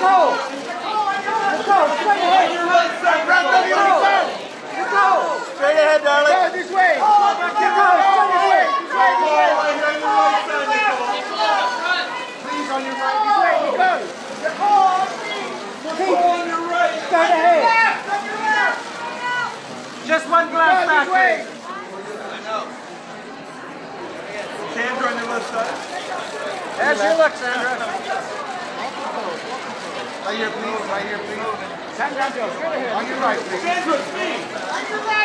Nicole, straight ahead. Nicole, straight ahead, darling. Nicole, this way. Nicole, straight ahead. Please on your right. This way, Nicole. Keep on your right. Straight ahead. Just one glance back, please. Sandra on your left side. There's your look, Sandra. Right here, please. Right here, please. Sandra, straight ahead. On your right, please. Sandra, speed. On your right.